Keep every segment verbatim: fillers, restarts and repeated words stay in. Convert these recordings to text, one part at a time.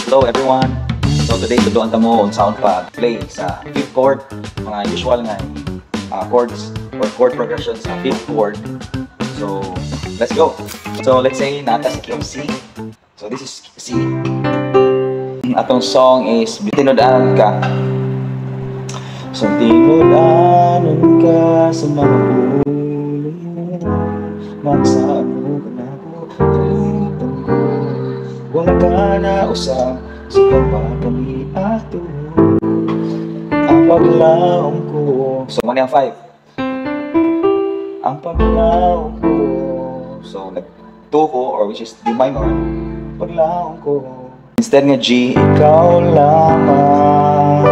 Hello everyone! So today, tuduan ka mo on sound pad play sa fifth chord, mga usual nga uh, chords or chord progressions sa fifth chord. So, let's go! So, let's say nata si key C. So, this is C. Atong song is Tinudaan Ka. So, tinudaan ka sa mga huli magsaan mo ka na ko wala ka na usap sa kapag kami ato ang paglaong ko. So, muna yung five. Ang paglaong ko. So, nag-two ko, or which is D minor. Paglaong ko. Instead nga G, ikaw lamang,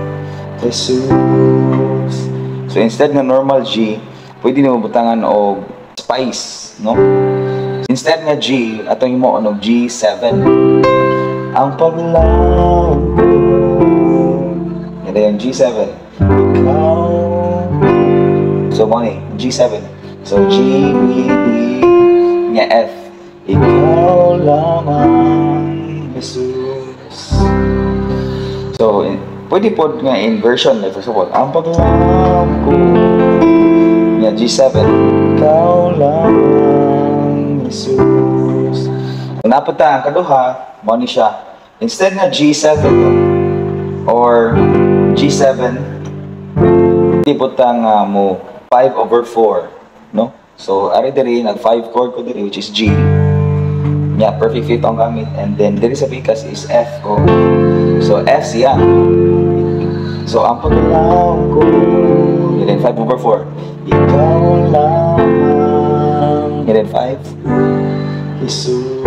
Jesus. So, instead nga normal G, pwede na mabutangan o spice, no? Instead nga G, atong mo ano G seven. Ang paglaong ko. Yan yung G seven. Ikaw. So, money, G seven. So, G, B, D, nga F. Ikaw lamang, Jesus. So, pwede po nga inversion. Like, first of all, ang paglaong ko. Nga G seven. Ikaw lamang, Jesus. Napunta ang kaduha, money siya. Instead nga G seven or G seven, hindi po tang uh, mo five over four, no? So, ari diri nag five chord ko diri, which is G. Yeah, perfect fit ang gamit. And then diri sa pikas is F ko. So, F siya. So, ang paglaong ko, and then five over four. Ikaw lamang, and then five. Jesus.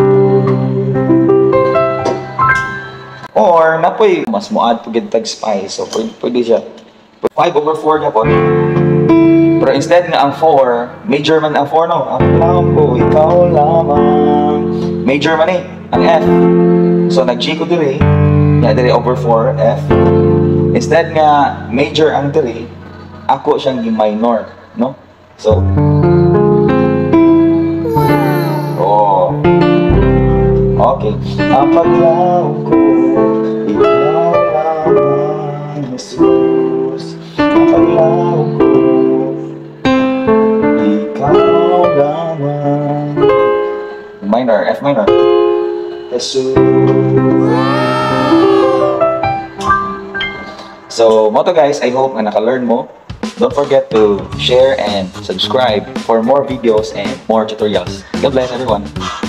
Or, napoy, mas mo-add to get tag spice. So, pwede, pwede siya. five over four na po. Pero instead nga ang four, major man ang four, no? Ang paglaong ko, ikaw lamang. Major man eh, ang F. So, nag-G ko diri. Nga diri over four, F. Instead nga, major ang diri, ako siyang minor, no? So, oh. Okay. Ang paglaong ko, ikaw lamang, Jesus. Ang paglaong ko, ikaw lamang. Minor, F minor. Jesus. So, mo to guys, I hope na naka-learn mo. Don't forget to share and subscribe for more videos and more tutorials. God bless everyone.